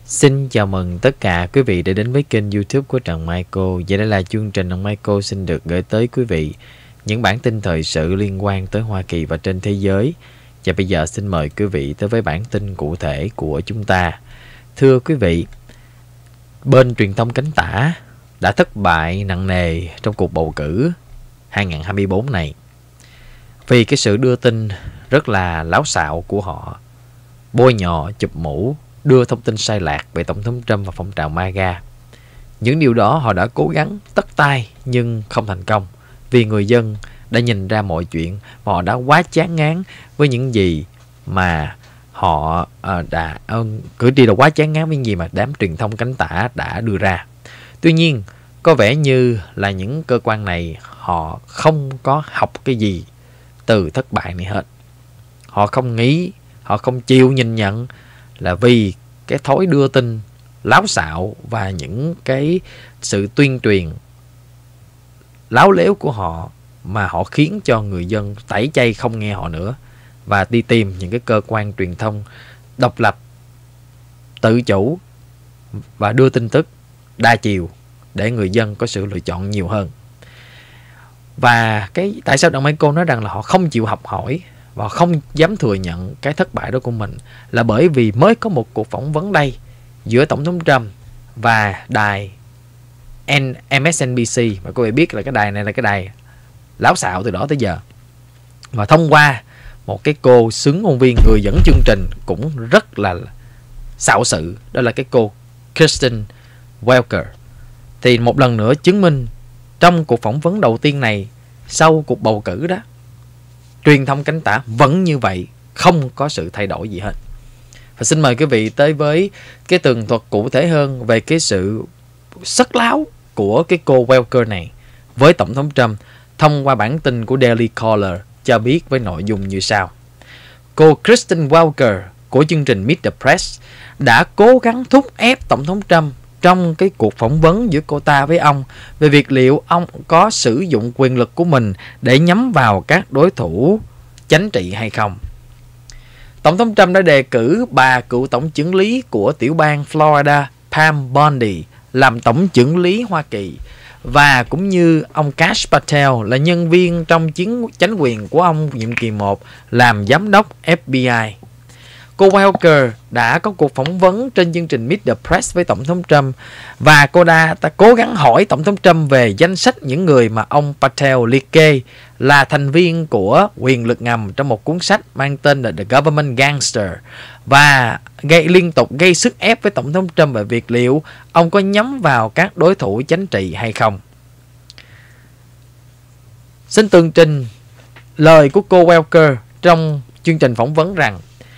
Xin chào mừng tất cả quý vị đã đến với kênh YouTube của Trần Michael. Và đây là chương trình Trần Michael xin được gửi tới quý vị những bản tin thời sự liên quan tới Hoa Kỳ và trên thế giới. Và bây giờ xin mời quý vị tới với bản tin cụ thể của chúng ta. Thưa quý vị, bên truyền thông cánh tả đã thất bại nặng nề trong cuộc bầu cử 2024 này vì cái sự đưa tin rất là láo xạo của họ, bôi nhọ, chụp mũ, đưa thông tin sai lạc về Tổng thống Trump và phong trào MAGA. Những điều đó họ đã cố gắng tất tay nhưng không thành công, vì người dân đã nhìn ra mọi chuyện và họ đã quá chán ngán với những gì mà họ cử tri đã quá chán ngán với những gì mà đám truyền thông cánh tả đã đưa ra. Tuy nhiên, có vẻ như là những cơ quan này họ không có học cái gì từ thất bại này hết. Họ không nghĩ, họ không chịu nhìn nhận là vì cái thói đưa tin láo xạo và những cái sự tuyên truyền láo lếu của họ mà họ khiến cho người dân tẩy chay không nghe họ nữa và đi tìm những cái cơ quan truyền thông độc lập, tự chủ và đưa tin tức đa chiều để người dân có sự lựa chọn nhiều hơn. Và tại sao Đặng Michael nói rằng là họ không chịu học hỏi và không dám thừa nhận cái thất bại đó của mình là bởi vì mới có một cuộc phỏng vấn đây giữa Tổng thống Trump và đài MSNBC, và quý vị biết là cái đài này là cái đài láo xạo từ đó tới giờ, và thông qua một cái cô xướng ngôn viên, người dẫn chương trình cũng rất là xạo sự, đó là cái cô Kristen Welker, thì một lần nữa chứng minh trong cuộc phỏng vấn đầu tiên này sau cuộc bầu cử đó, truyền thông cánh tả vẫn như vậy, không có sự thay đổi gì hết. Và xin mời quý vị tới với cái tường thuật cụ thể hơn về cái sự sắc láo của cái cô Welker này với Tổng thống Trump thông qua bản tin của Daily Caller cho biết với nội dung như sau. Cô Kristen Welker của chương trình Meet the Press đã cố gắng thúc ép Tổng thống Trump trong cái cuộc phỏng vấn giữa cô ta với ông về việc liệu ông có sử dụng quyền lực của mình để nhắm vào các đối thủ chính trị hay không. Tổng thống Trump đã đề cử bà cựu tổng chưởng lý của tiểu bang Florida Pam Bondi làm tổng chưởng lý Hoa Kỳ, và cũng như ông Kash Patel là nhân viên trong chánh quyền của ông nhiệm kỳ 1 làm giám đốc FBI. Cô Welker đã có cuộc phỏng vấn trên chương trình Meet the Press với Tổng thống Trump, và cô ta cố gắng hỏi Tổng thống Trump về danh sách những người mà ông Patel liệt kê là thành viên của quyền lực ngầm trong một cuốn sách mang tên là The Government Gangster, và liên tục gây sức ép với Tổng thống Trump về việc liệu ông có nhắm vào các đối thủ chính trị hay không. Xin tường trình lời của cô Welker trong chương trình phỏng vấn rằng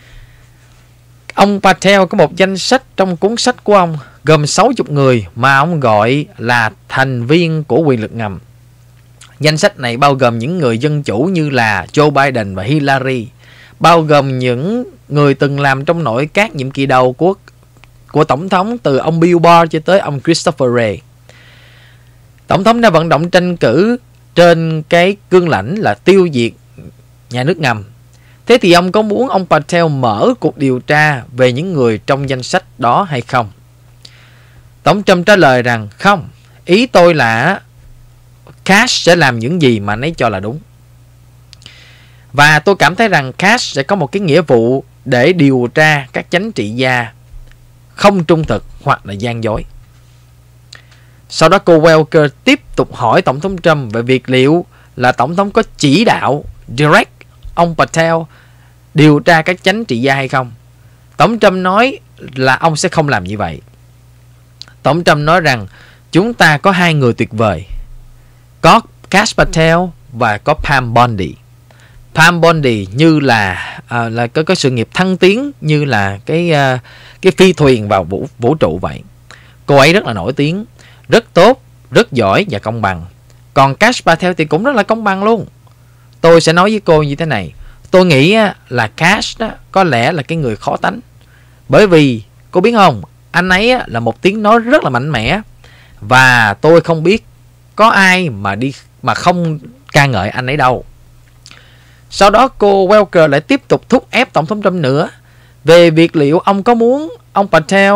ông Patel có một danh sách trong cuốn sách của ông gồm 60 người mà ông gọi là thành viên của quyền lực ngầm. Danh sách này bao gồm những người dân chủ như là Joe Biden và Hillary, bao gồm những người từng làm trong nội các nhiệm kỳ đầu của Tổng thống, từ ông Bill Barr cho tới ông Christopher Wray. Tổng thống đã vận động tranh cử trên cái cương lĩnh là tiêu diệt nhà nước ngầm. Thế thì ông có muốn ông Patel mở cuộc điều tra về những người trong danh sách đó hay không? Tổng Trump trả lời rằng không, ý tôi là Kash sẽ làm những gì mà anh ấy cho là đúng. Và tôi cảm thấy rằng Kash sẽ có một cái nghĩa vụ để điều tra các chính trị gia không trung thực hoặc là gian dối. Sau đó cô Welker tiếp tục hỏi Tổng thống Trump về việc liệu là Tổng thống có chỉ đạo direct ông Patel điều tra các chính trị gia hay không. Tổng Trump nói là ông sẽ không làm như vậy. Tổng Trump nói rằng chúng ta có hai người tuyệt vời, có Kash Patel và có Pam Bondi. Pam Bondi như là có sự nghiệp thăng tiến như là cái phi thuyền vào vũ trụ vậy. Cô ấy rất là nổi tiếng, rất tốt, rất giỏi và công bằng. Còn Kash Patel thì cũng rất là công bằng luôn. Tôi sẽ nói với cô như thế này, tôi nghĩ là Kash đó có lẽ là cái người khó tánh, bởi vì cô biết không, anh ấy là một tiếng nói rất là mạnh mẽ, và tôi không biết có ai mà không ca ngợi anh ấy đâu. Sau đó cô Welker lại tiếp tục thúc ép Tổng thống Trump nữa về việc liệu ông có muốn ông Patel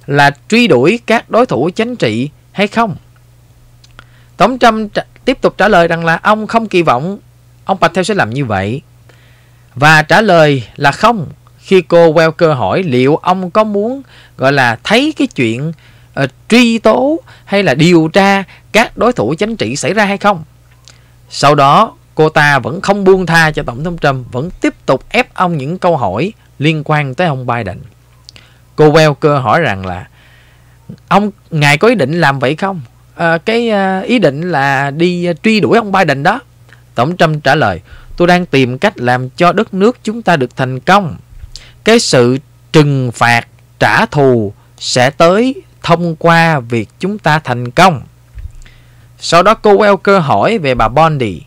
là truy đuổi các đối thủ chính trị hay không? Tổng thống Trump tiếp tục trả lời rằng là ông không kỳ vọng ông Patel sẽ làm như vậy, và trả lời là không khi cô Welker hỏi liệu ông có muốn gọi là thấy cái chuyện truy tố hay là điều tra các đối thủ chính trị xảy ra hay không. Sau đó cô ta vẫn không buông tha cho Tổng thống Trump, vẫn tiếp tục ép ông những câu hỏi liên quan tới ông Biden. Cô Welker hỏi rằng là ngài có ý định làm vậy không? Ý định là đi truy đuổi ông Biden đó. Tổng thống Trump trả lời, tôi đang tìm cách làm cho đất nước chúng ta được thành công. Cái sự trừng phạt trả thù sẽ tới thông qua việc chúng ta thành công. Sau đó cô Welker hỏi về bà Bondi.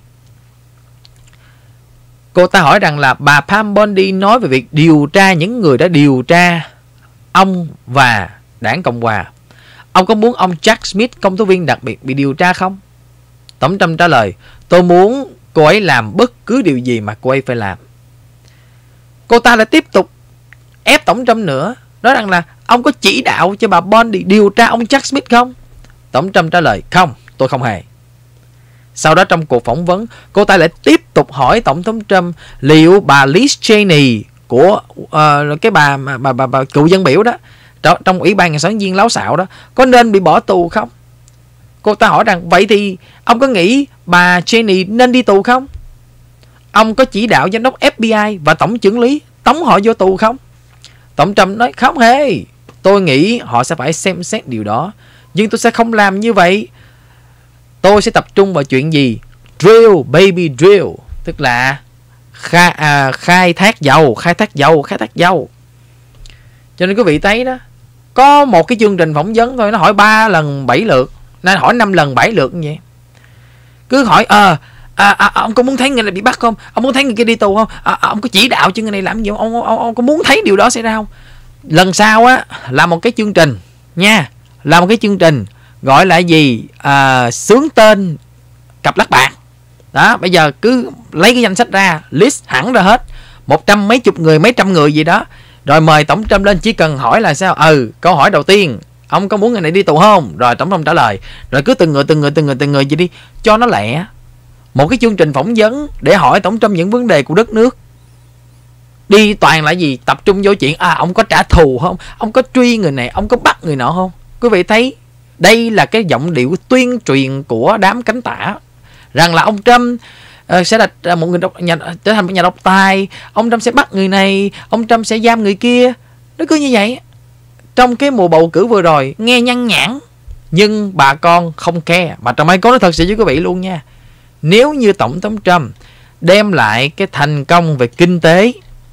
Cô ta hỏi rằng là bà Pam Bondi nói về việc điều tra những người đã điều tra ông và đảng Cộng Hòa. Ông có muốn ông Jack Smith, công tố viên đặc biệt, bị điều tra không? Tổng thống trả lời, tôi muốn cô ấy làm bất cứ điều gì mà cô ấy phải làm. Cô ta lại tiếp tục ép Tổng thống nữa, nói rằng là ông có chỉ đạo cho bà Bondi điều tra ông Jack Smith không? Tổng thống trả lời, không, tôi không hề. Sau đó trong cuộc phỏng vấn, cô ta lại tiếp tục hỏi Tổng thống Trump liệu bà Liz Cheney của cái bà cựu dân biểu đó, trong Ủy ban sáng viên láo xạo đó, có nên bị bỏ tù không? Cô ta hỏi rằng vậy thì ông có nghĩ bà Cheney nên đi tù không? Ông có chỉ đạo giám đốc FBI và tổng chưởng lý tống họ vô tù không? Tổng Trump nói không hề, tôi nghĩ họ sẽ phải xem xét điều đó, nhưng tôi sẽ không làm như vậy. Tôi sẽ tập trung vào chuyện gì? Drill, baby drill, tức là khai thác dầu. Cho nên quý vị thấy đó, có một cái chương trình phỏng vấn thôi, nó hỏi 3 lần 7 lượt, nên hỏi 5 lần 7 lượt như vậy. Cứ hỏi ông có muốn thấy người này bị bắt không? Ông muốn thấy người kia đi tù không? Ông có chỉ đạo cho người này làm gì không? Ông có muốn thấy điều đó xảy ra không? Lần sau á là một cái chương trình nha, là một cái chương trình gọi là gì? Xướng tên cặp lắc bạc đó. Bây giờ cứ lấy cái danh sách ra, list hẳn ra hết 100 mấy chục người, mấy trăm người gì đó, rồi mời Tổng thống lên, chỉ cần hỏi là sao? Câu hỏi đầu tiên, ông có muốn người này đi tù không? Rồi Tổng thống trả lời, rồi cứ từng người gì đi cho nó lẹ. Một cái chương trình phỏng vấn để hỏi Tổng thống những vấn đề của đất nước, đi toàn là gì? Tập trung vô chuyện ông có trả thù không? Ông có truy người này, ông có bắt người nọ không? Quý vị thấy đây là cái giọng điệu tuyên truyền của đám cánh tả, rằng là ông Trump sẽ là một người trở thành một nhà độc tài, ông Trump sẽ bắt người này, ông Trump sẽ giam người kia. Nó cứ như vậy. Trong cái mùa bầu cử vừa rồi nghe nhăn nhản, nhưng bà con không care. Mà Trump Mai có nói thật sự với quý vị luôn nha, nếu như Tổng thống Trump đem lại cái thành công về kinh tế,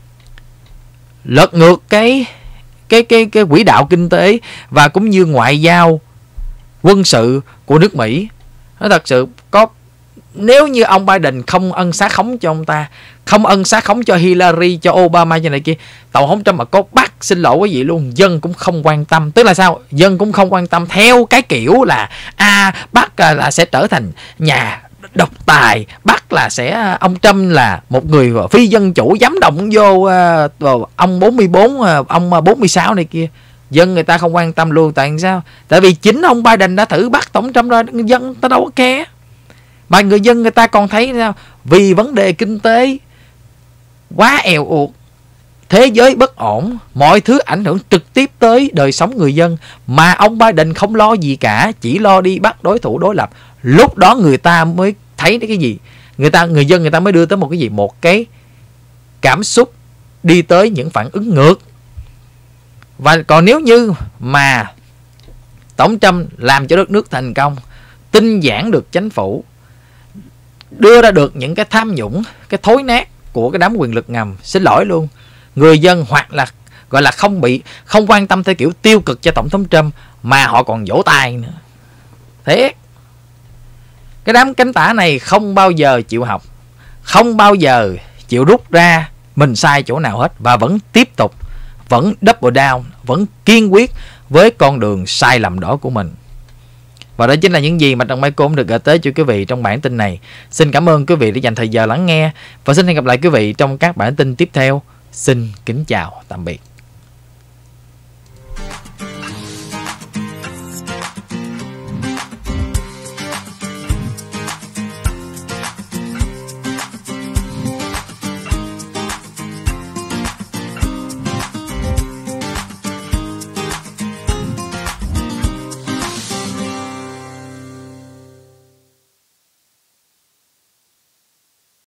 lật ngược cái quỹ đạo kinh tế và cũng như ngoại giao quân sự của nước Mỹ, nó thật sự có, nếu như ông Biden không ân xá khống cho ông ta, không ân xá khống cho Hillary, cho Obama, cho này kia, Tổng thống Trump mà có bắt, xin lỗi quý vị luôn, dân cũng không quan tâm. Tức là sao? Dân cũng không quan tâm theo cái kiểu là bắt là sẽ trở thành nhà độc tài, bắt là sẽ ông Trump là một người phi dân chủ, dám động vô ông 44, ông 46 này kia. Dân người ta không quan tâm luôn. Tại sao? Tại vì chính ông Biden đã thử bắt Tổng thống rồi, dân ta đâu có care. Mà người dân người ta còn thấy sao? Vì vấn đề kinh tế quá eo uột, thế giới bất ổn, mọi thứ ảnh hưởng trực tiếp tới đời sống người dân, mà ông Biden không lo gì cả, chỉ lo đi bắt đối thủ đối lập. Lúc đó người ta mới thấy cái gì? Người dân người ta mới đưa tới một cái gì? Một cái cảm xúc đi tới những phản ứng ngược. Và còn nếu như mà Tổng Trump làm cho đất nước thành công, tinh giản được chính phủ, đưa ra được những cái tham nhũng, cái thối nát của cái đám quyền lực ngầm, xin lỗi luôn, người dân hoặc là gọi là không quan tâm theo kiểu tiêu cực cho Tổng thống Trump, mà họ còn vỗ tay nữa. Thế cái đám cánh tả này không bao giờ chịu học, không bao giờ chịu rút ra mình sai chỗ nào hết, và vẫn tiếp tục, vẫn double down, vẫn kiên quyết với con đường sai lầm đó của mình. Và đó chính là những gì mà Trần Mai Côn được gửi tới cho quý vị trong bản tin này. Xin cảm ơn quý vị đã dành thời giờ lắng nghe, và xin hẹn gặp lại quý vị trong các bản tin tiếp theo. Xin kính chào tạm biệt.